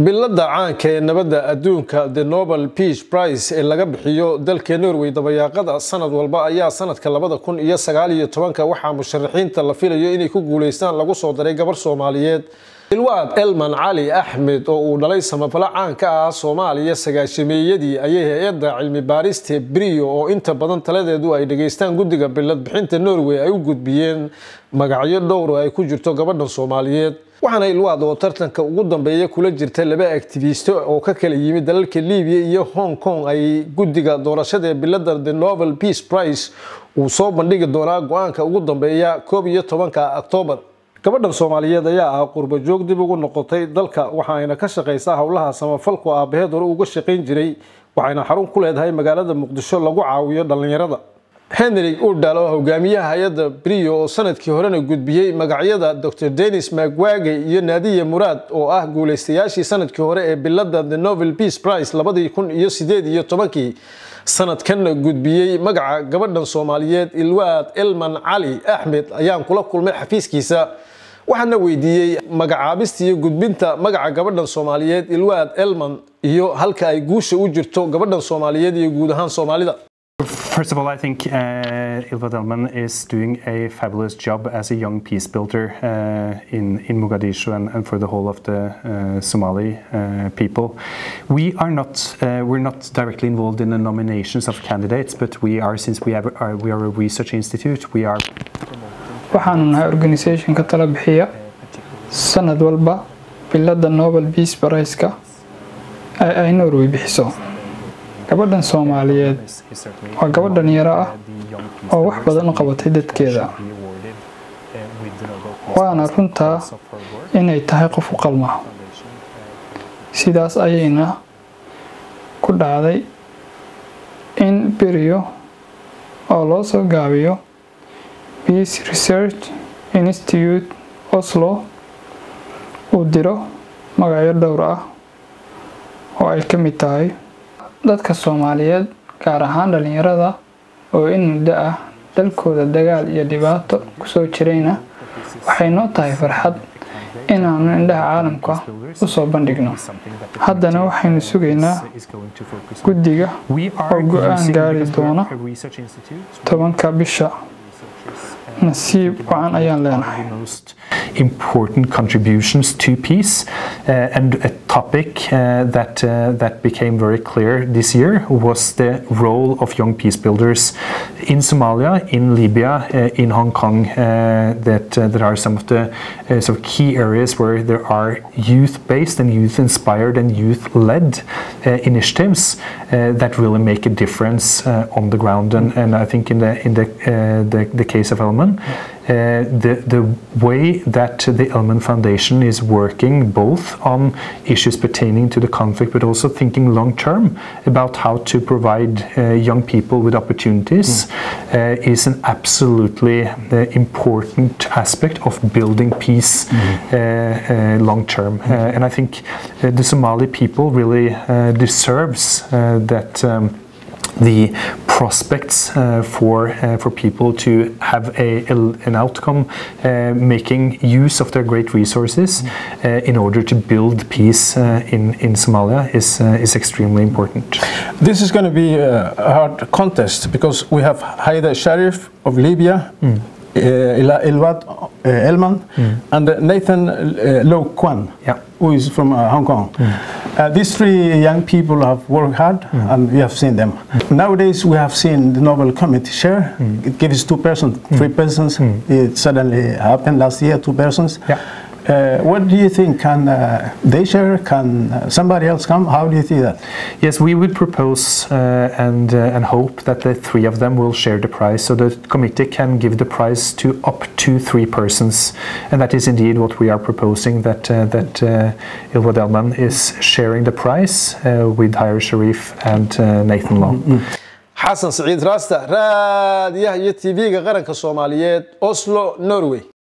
bilada caanka ee nabadda adduunka The Nobel Peace Prize ee laga bixiyo dalka Norway dabayaaqada sanad walba ayaa sanadka 2019 waxaa musharaxiinta la filayo inay ku guuleystaan lagu soo daray gabar Soomaaliyeed Ilwaad Elman Ali Ahmed oo uu dhalay samafala caanka ah Soomaaliya sagaashameeyadii ayay hay'adda cilmi baarista Brio oo inta badan taladeedu ay dhageystaan guddiga bilad bixinta Norway ay u gudbiyeen magacyo dhowr ay ku jirto gabadhan Soomaaliyeed waxaana Ilwaad oo tartanka ugu dambeeyay kula jirtay laba activist oo ka kala yimid dalalka Liibiya iyo Hong Kong ay guddiga doorashada bilada The Nobel Peace Prize uu soo bandhigi doonaa go'aanka ugu dambeeya 11 October gabadhan Soomaaliyeed ayaa qurba joog dib ugu noqotay dalka waxaana ka shaqeysaa hawlaha samafalka aabaheed hore uga shaqeyn jiray waxaana xarun ku leedahay magaalada Muqdisho lagu caawiyo dhalinyarada Henry Udalo hogaamiyaha hay'adda Brio oo sanadkii horena gudbiyay magacyada Dr. Dennis Magwage iyo Nadia Murad oo ah guuleystayaashii sanadkii hore ee bilada The Nobel Peace Prize 2018 sanadkan gudbiyay magaca gabadhan Soomaaliyeed Ilwaad Elman Ali Ahmed ayaan kula kulmay xafiiskiisa waxaana weydiiyay magacaabista iyo gudbinta magaca gabadhan Soomaaliyeed Ilwaad Elman iyo halka ay guusha u jirto gabadhan Soomaaliyeed iyo guud ahaan Soomaalida. First of all, I think Ilwaad Elman is doing a fabulous job as a young peace builder in Mogadishu and for the whole of the Somali people. We're not directly involved in the nominations of candidates, but we are, since we are a research institute, we are. waxaanu nahay organization ka tala bixiya sanad walba bilada Nobel Peace Prize-ka ay Norway bixiso. gabadhan Soomaaliyeed waa gabadhan yara ah oo wax badan qabatay dadkeeda waana runta inay tahay qof u qalma sidaas ayayna ku dhacday in Brio oo loo soo gaabiyo Peace Research Institute Oslo uu diro magacyo dhowr ah oo ay ka mid tahay dadka Soomaaliyeed gaar ahaan dhalinyarada oo in muddo ah dalkooda dagaal iyo dhibaato ku soo jirayna waxay noo tahay farxad inaanu indhaha caalamka u soo bandhigno haddana waxaynu sugaynaa guddiga oo go'aan gaari doona 10 bisha nasiib wacan ayaan leenahay important contributions to peace and a topic that became very clear this year was the role of young peace builders in Somalia, in Libya, in Hong Kong. That are some of the sort of key areas where there are youth-based and youth-inspired and youth-led initiatives that really make a difference on the ground. And I think in the case of Elman, the way that the Elman Foundation is working both on issues pertaining to the conflict but also thinking long term about how to provide young people with opportunities is an absolutely important aspect of building peace long term. And I think the Somali people really deserves that the prospects for people to have an outcome making use of their great resources in order to build peace in Somalia is extremely important. This is going to be a hard contest because we have Haida Sharif of Libya, Ilwaad Elman, and Nathan Lo Kwan, who is from Hong Kong. These three young people have worked hard and we have seen them. Nowadays we have seen the Nobel Committee share. It gives 2 persons, 3 persons. It suddenly happened last year, 2 persons. What do you think? Can they share? Can somebody else come? How do you see that? Yes, we would propose and hope that the 3 of them will share the prize, so the committee can give the prize to up to 3 persons, and that is indeed what we are proposing. That Ilwaad Elman is sharing the prize with Haida Sharif and Nathan Long. Xasan Saciid Raasta raadiyaha iyo TV-ga qaranka Soomaaliyeed Oslo, Norway.